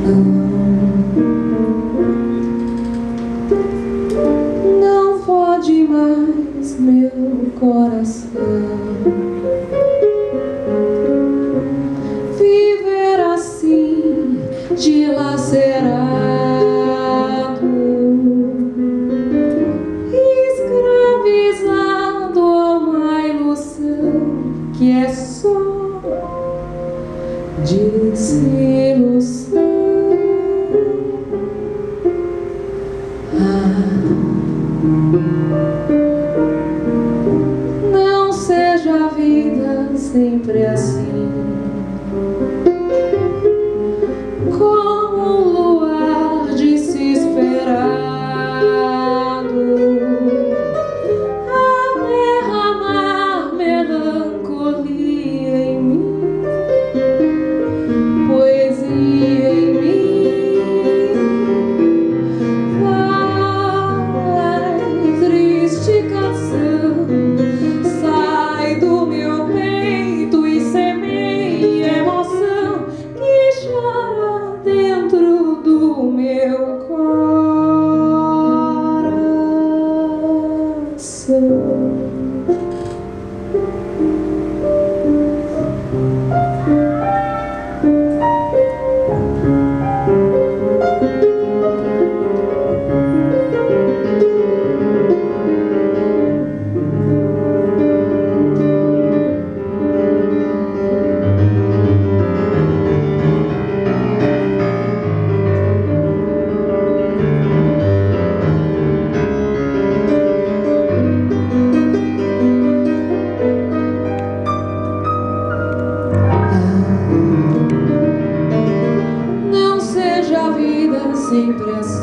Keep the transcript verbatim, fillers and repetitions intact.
Não pode mais meu coração viver assim, dilacerado, escravizado a uma ilusão que é só desilusão. Não seja a vida sempre assim, como um luar desesperado a derramar melancolia em mim, poesia em mim. Vai, triste canção, sai do meu peito e semeia emoção que chora dentro do meu coração. Não seja a vida sempre assim.